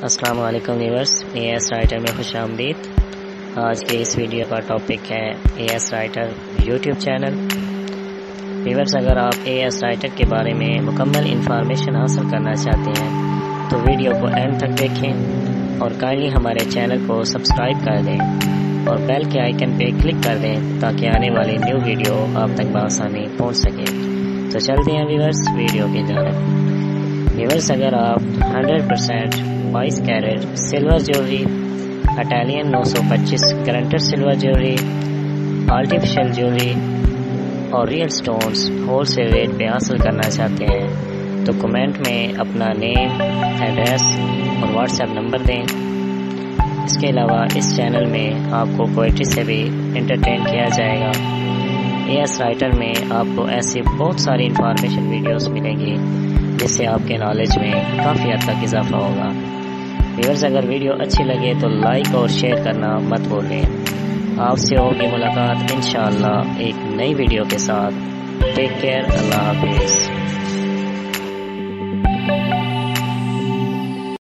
السلام علیکم ویورس، اے S writer میں خوش آمدید۔ آج کے اس ویڈیو کا ٹاپک ہے A S writer YouTube channel. Viewers, اگر آپ اے ایس رائٹر کے بارے میں مکمل انفارمیشن حاصل کرنا چاہتے ہیں تو ویڈیو کو اینڈ تک دیکھیں اور کائنڈلی ہمارے چینل کو سبسکرائب کر دیں اور بیل کے آئیکن پہ کلک کر دیں تاکہ آنے والی نیو ویڈیو آپ تک بآسانی پہنچ سکے۔ تو چلتے ہیں ویورس ویڈیو کی جانب۔ ویورس، اگر آپ 100% 22 کیرٹ سلور جیولری، اٹالین 925 گرنٹر سلور جیولری، آرٹیفیشل جیولری اور real stones wholesale rate پہ حاصل کرنا چاہتے ہیں تو کمنٹ میں اپنا نیم، ایڈریس اور واٹس ایپ نمبر دیں۔ اس کے علاوہ اس چینل میں آپ کو پوئٹری سے بھی انٹرٹین کیا جائے گا۔ اے ایس رائٹر میں آپ کو ایسی بہت ساری انفارمیشن ویڈیوز ملیں گی جس سے آپ کے نالج میں کافی حد تک اضافہ ہوگا۔ ویورز، اگر ویڈیو اچھی لگے تو لائک اور شیئر کرنا مت بھولیں۔ آپ سے ہوگی ملاقات انشاءاللہ ایک نئی ویڈیو کے ساتھ۔ ٹیک کیئر، اللہ حافظ۔